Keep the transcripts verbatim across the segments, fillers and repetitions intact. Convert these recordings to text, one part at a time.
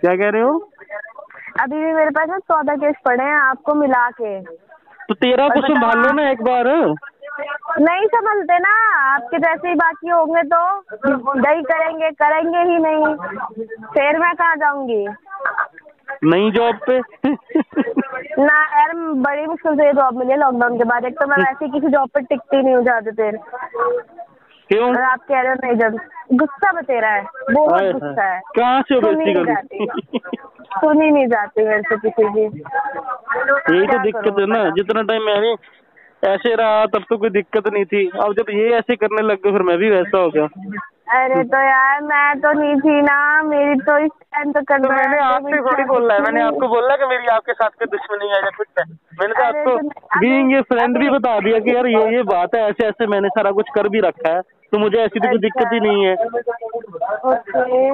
क्या कह रहे हो? अभी भी मेरे पास ना चौदह केस पड़े हैं आपको मिला के। तो तेरह को संभाल लो ना एक बार। नहीं संभलते ना, आपके जैसे ही बाकी होंगे तो नहीं करेंगे, करेंगे ही नहीं, फिर मैं कहाँ जाऊंगी? नई जॉब पे? ना यार, बड़ी मुश्किल से जॉब मिली है लॉकडाउन के बाद। एक तो मैं वैसे ही किसी जॉब पे टिकती नहीं हूँ ज्यादा देर। क्यों? और आप कह रहे हो नहीं, जब गुस्सा बतेरा है, बहुत गुस्सा है। कहाँ से हो सुनी नहीं जाती, सुनी नहीं जाती मेरे से किसी की। यही तो दिक्कत है ना। जितना टाइम मैं ऐसे रहा तब तो कोई दिक्कत नहीं थी, अब जब ये ऐसे करने लग गए फिर मैं भी वैसा हो गया। अरे तो यार मैं तो नहीं थी ना, मेरी तो इस टाइम तो कर। तो मैंने आपसे थोड़ी बोला है, मैंने आपको बोला कि मेरी आपके साथ कोई दुश्मनी है या कुछ है। मैंने तो आपको बीइंग ये फ्रेंड भी बता दिया कि यार ये ये बात है, ऐसे ऐसे मैंने सारा कुछ कर भी रखा है, तो मुझे ऐसी तो कोई दिक्कत ही नहीं है। ओके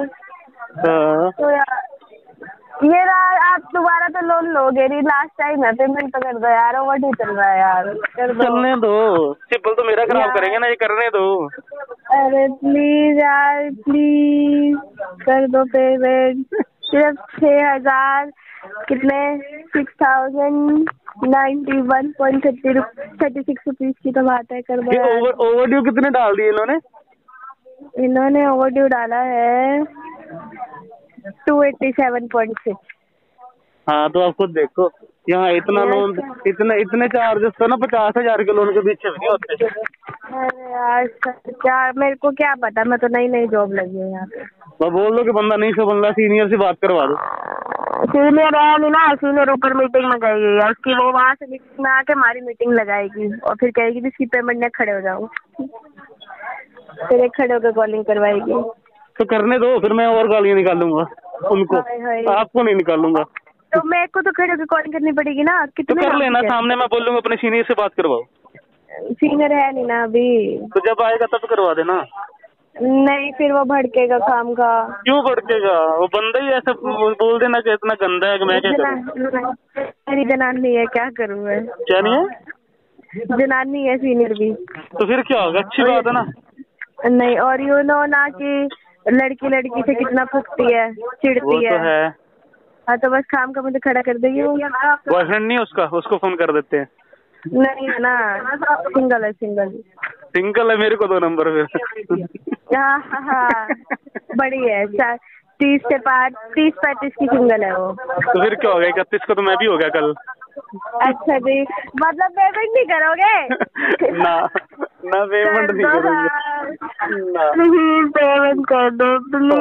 तो यार ये आप दोबारा तो लोन लोगे नहीं, लास्ट टाइम है, पेमेंट तो कर दो यार, ओवर ड्यू चल रहा है यार, कर दो। चलने दो, सिंपल तो मेरा खराब करेंगे ना, ये करने दो। अरे प्लीज यार प्लीज कर दो पेमेंट। सिर्फ छह हजार कितने six thousand ninety one point thirty thirty six rupees की तो बात है, कर दो यार। ओवर ओवर ड्यू कितने डाल दिए इन्होंने? इन्होंने ओवर ड्यू डाला है two eighty seven point six. हाँ तो आप खुद देखो, यहाँ इतना लोन, इतने इतने चार्जेस तो ना पचास हजार के लोन के पीछे भी नहीं होते। अरे यार क्या, मेरे को क्या पता, मैं तो नई नई जॉब लगी है यहाँ पे। तो बोल दो कि बंदा नहीं से बंदा सीनियर से बात करवा दो। सीनियर है नहीं ना, सीनियर ऊपर मीटिंग में गई है उसकी, वो वहाँ से मीटिंग में आके हमारी मीटिंग लगाएगी और फिर कहेगी कि इसकी पेमेंट में खड़े हो जाओ, फिर एक खड़े होकर कॉलिंग करवाएगी। तो करने दो, फिर मैं और गालियाँ निकालूंगा उनको, आपको नहीं निकालूंगा। तो मेरे को तो खड़े होकर कॉलिंग करनी पड़ेगी ना। कितने तो कर लेना सामने, मैं बोलूंगा अपने सीनियर से बात करवाओ। सीनियर है नहीं ना अभी, तो जब आएगा तब करवा देना। नहीं फिर वो भड़केगा काम का। क्यों भड़केगा? वो बंदा ही ऐसा बोल देना कि इतना गंदा है कि मैं क्या करूं। मेरी जनानी है, क्या करूं मैं? क्या नहीं है? जनानी है सीनियर भी। तो फिर क्या होगा, अच्छी बात है ना। नहीं और यू नो ना कि लड़की लड़की से कितना फुकती है, चिढ़ती है। है हाँ तो बस काम का मुझे खड़ा कर देगी। बॉयफ्रेंड नहीं उसका, उसको फोन कर देते हैं। नहीं है ना, सिंगल है, सिंगल सिंगल है। मेरे को दो नंबर फिर। हाँ हाँ बड़ी है, तीस से पाँच तीस पैंतीस की सिंगल है वो। तो फिर क्या हो गया, इकतीस को तो मैं भी हो गया कल। अच्छा जी, मतलब पेमेंट नहीं करोगे? ना ना पेमेंट नहीं करूँगा ना। पेमेंट कर दो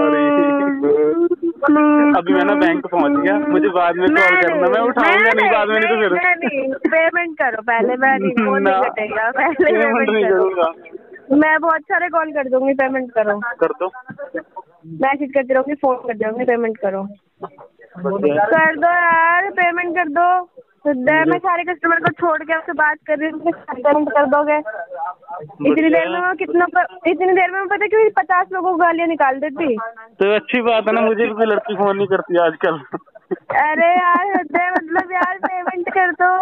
प्लीज। अभी मैं ना बैंक पहुंच गया, मुझे बाद में कॉल करना, मैं उठाऊंगा नहीं बाद में, नहीं तो फिर पेमेंट करो पहले, मैं नहीं कटेगा, पहले पेमेंट नहीं करूँगा। मैं बहुत सारे कॉल कर दूंगी, पेमेंट करो। कर दो, मैसेज करती रहूंगी, फोन कर दूंगी, पेमेंट करो। कर दो यार, पेमेंट कर दो। मैं सारे कस्टमर को छोड़ के आपसे बात कर रही हूँ, पेमेंट कर दोगे? इतनी देर में मैं कितना इतनी देर में मैं पता क्यों पचास लोगों को गालियाँ निकाल देती। तो अच्छी बात है ना, मुझे भी लड़की फोन नहीं करती आजकल। अरे यार मतलब यार पेमेंट कर दो,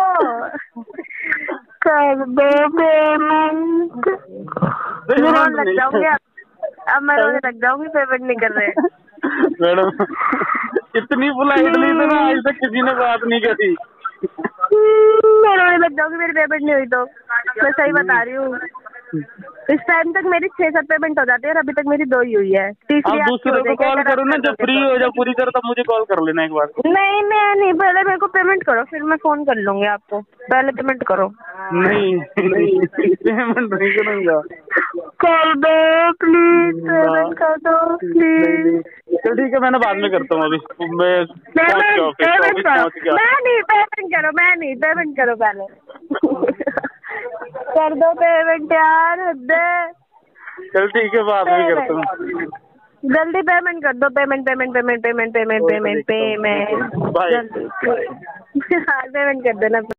कर दो पेमेंट। मैं रोने लग जाऊंगी, अब मैं रोने लग जाऊंगी, पेमेंट नहीं कर रहे। मैडम इतनी पोलाइटली तो ना आज तक किसी ने बात नहीं करी। मैं रोने लग जाऊंगी, मेरी पेमेंट नहीं हुई तो। मैं सही बता रही हूँ, इस टाइम तक मेरी छह सात पेमेंट हो जाती है और अभी तक मेरी दो ही हुई है। तीसरी दूसरे को कॉल करो ना, जब फ्री हो जाओ पूरी तरह, तब मुझे कॉल कर लेना एक बार। नहीं मैं नहीं, पहले मेरे को पेमेंट करो, फिर मैं फोन कर लूंगी आपको, पहले पेमेंट करो। नहीं नहीं पेमेंट नहीं करूँगा। कर दो प्लीज, पेमेंट कर दो प्लीज। तो ठीक है, मैंने बाद में करता हूँ, अभी मैं पेमेंट करो, मैं नहीं, पेमेंट करो, मैं नहीं, पेमेंट करो पहले। कर दो पेमेंट यार, हद। चल ठीक है, बाद में करता हूँ। जल्दी पेमेंट कर दो, payment payment payment payment payment payment payment जल्दी। हाँ पेमेंट कर देना।